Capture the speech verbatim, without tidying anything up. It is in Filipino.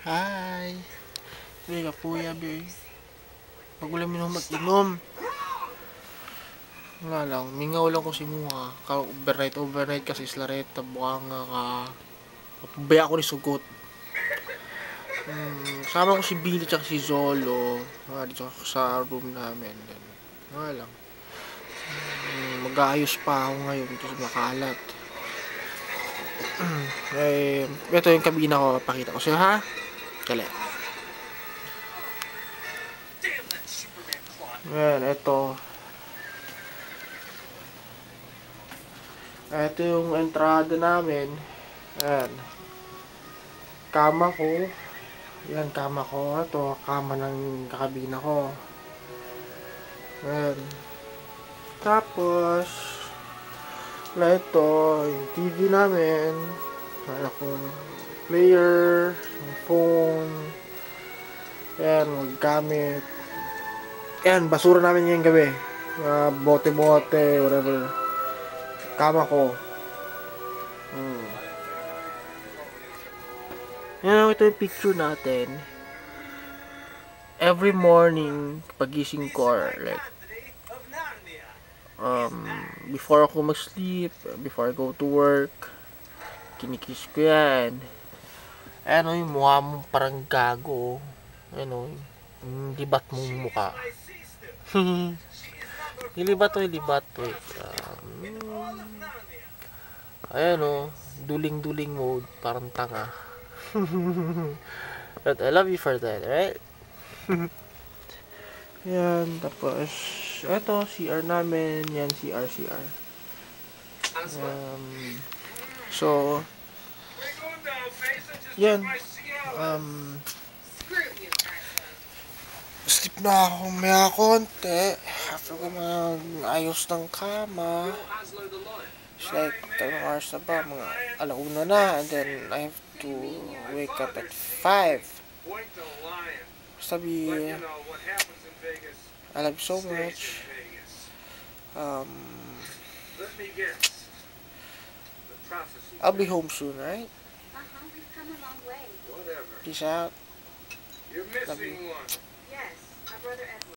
Hi! Be, kapuya, be. Pagulang minum mag-inom. Wala lang, mingaw lang ko si Muha. Ka overnight, overnight kasi slareta, buhanga ka. Pabaya ako ni Sugot. Hmm, sama ko si Billy at si Zolo. Ah, dito sa room namin. Then, wala lang. Hmm, mag-aayos pa ako ngayon kasi makalat. eh, ito yung kabina ko. Pakita ko sa'yo, ha? Kali. Ayan, ito. Ito yung entrada namin. Ayan. Kama ko. Ayan, kama ko. Ito, kama ng kakabina ko. Ayan. Tapos, na ito, yung T V namin. Ayan akong player, yung phone. Ayan, maggamit. Ayan, basura namin ngayong gabi. Uh, bote-bote, whatever. Kama ko. Hmm. Ayan, ito yung picture natin. Every morning, pagising ko, or like, um, before ako mag-sleep, before I go to work, kinikiss ko yan. Ayan o, yung mukha mong parang gago. Ayan o, yung libat mong mukha. Ilibat o, ilibat. Wait. Um, ayan o, duling-duling mode, parang tanga. But I love you for that, right? Yan, tapos eto, C R namin. Yan, C R, C R. Um, so, yan. Um, sleep na ako maya konti. After ko mag-ayos ng kama. It's like, tatlong hours na ba? Mga alauna na. And then, I have to wake up at five. Sabi, I love you so much. Um, I'll be home soon, right? Peace out. Love you.